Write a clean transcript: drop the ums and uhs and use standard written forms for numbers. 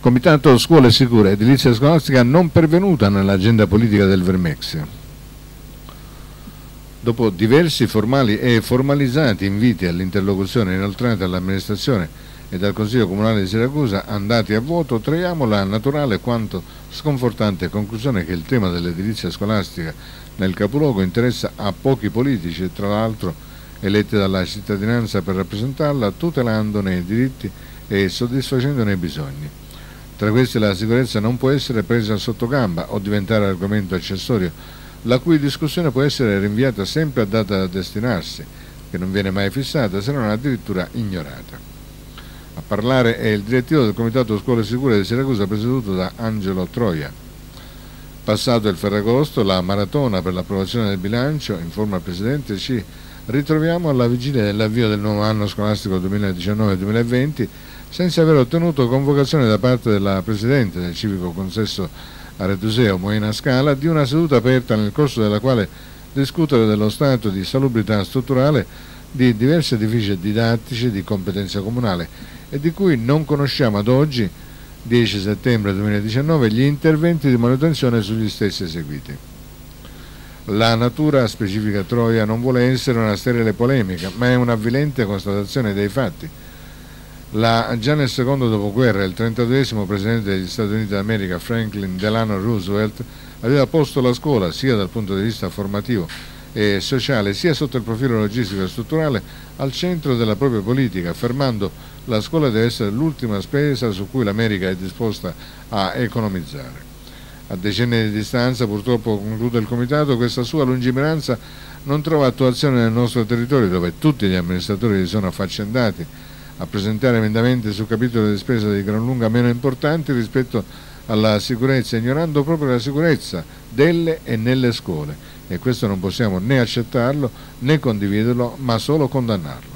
Comitato Scuole Sicure, edilizia scolastica non pervenuta nell'agenda politica del Vermexia. Dopo diversi formali e formalizzati inviti all'interlocuzione inoltrati all'amministrazione e dal Consiglio Comunale di Siracusa, andati a voto, traiamo la naturale quanto sconfortante conclusione che il tema dell'edilizia scolastica nel capoluogo interessa a pochi politici, tra l'altro eletti dalla cittadinanza per rappresentarla, tutelandone i diritti e soddisfacendone i bisogni. Tra questi la sicurezza non può essere presa sotto gamba o diventare argomento accessorio, la cui discussione può essere rinviata sempre a data da destinarsi, che non viene mai fissata se non addirittura ignorata. A parlare è il direttivo del Comitato Scuole Sicure di Siracusa, presieduto da Angelo Troia. Passato il Ferragosto, la maratona per l'approvazione del bilancio, informa il Presidente, ci ritroviamo alla vigilia dell'avvio del nuovo anno scolastico 2019-2020 senza aver ottenuto convocazione da parte della Presidente del Civico Consesso Aretuseo Moena Scala di una seduta aperta nel corso della quale discutere dello stato di salubrità strutturale di diversi edifici didattici di competenza comunale e di cui non conosciamo ad oggi, 10 settembre 2019, gli interventi di manutenzione sugli stessi eseguiti. La natura, specifica Troia, non vuole essere una sterile polemica, ma è un'avvilente constatazione dei fatti. Già nel secondo dopoguerra il 32esimo presidente degli Stati Uniti d'America, Franklin Delano Roosevelt, aveva posto la scuola, sia dal punto di vista formativo e sociale, sia sotto il profilo logistico e strutturale, al centro della propria politica, affermando: la scuola deve essere l'ultima spesa su cui l'America è disposta a economizzare. A decenni di distanza, purtroppo, conclude il Comitato, questa sua lungimiranza non trova attuazione nel nostro territorio, dove tutti gli amministratori si sono affaccendati a presentare emendamenti su capitoli di spesa di gran lunga meno importanti rispetto alla sicurezza, ignorando proprio la sicurezza delle e nelle scuole, e questo non possiamo né accettarlo né condividerlo, ma solo condannarlo.